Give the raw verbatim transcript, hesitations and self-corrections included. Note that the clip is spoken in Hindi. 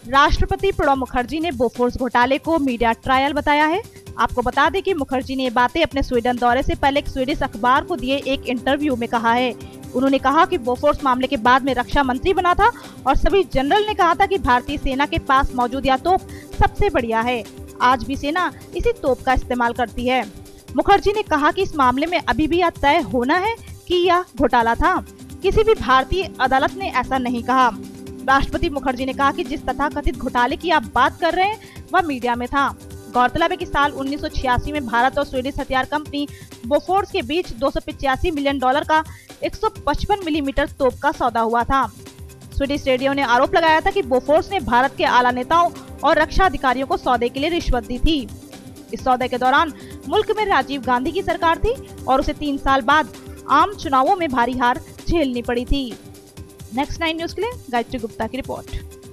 राष्ट्रपति प्रणब मुखर्जी ने बोफोर्स घोटाले को मीडिया ट्रायल बताया है। आपको बता दें कि मुखर्जी ने ये बातें अपने स्वीडन दौरे से पहले एक स्वीडिश अखबार को दिए एक इंटरव्यू में कहा है। उन्होंने कहा कि बोफोर्स मामले के बाद में रक्षा मंत्री बना था और सभी जनरल ने कहा था कि भारतीय सेना के पास मौजूद यह तोप सबसे बढ़िया है। आज भी सेना इसी तोप का इस्तेमाल करती है। मुखर्जी ने कहा कि इस मामले में अभी भी यह तय होना है कि यह घोटाला था। किसी भी भारतीय अदालत ने ऐसा नहीं कहा। राष्ट्रपति मुखर्जी ने कहा कि जिस तथाकथित घोटाले की आप बात कर रहे हैं वह मीडिया में था। गौरतलब है कि साल उन्नीस सौ छियासी में भारत और स्वीडिश हथियार कंपनी बोफोर्स के बीच दो सौ पिचासी मिलियन डॉलर का एक सौ पचपन मिलीमीटर तोप का सौदा हुआ था। स्वीडिश रेडियो ने आरोप लगाया था कि बोफोर्स ने भारत के आला नेताओं और रक्षा अधिकारियों को सौदे के लिए रिश्वत दी थी। इस सौदे के दौरान मुल्क में राजीव गांधी की सरकार थी और उसे तीन साल बाद आम चुनावों में भारी हार झेलनी पड़ी थी। नेक्स्ट नाइन न्यूज के लिए गायत्री गुप्ता की रिपोर्ट।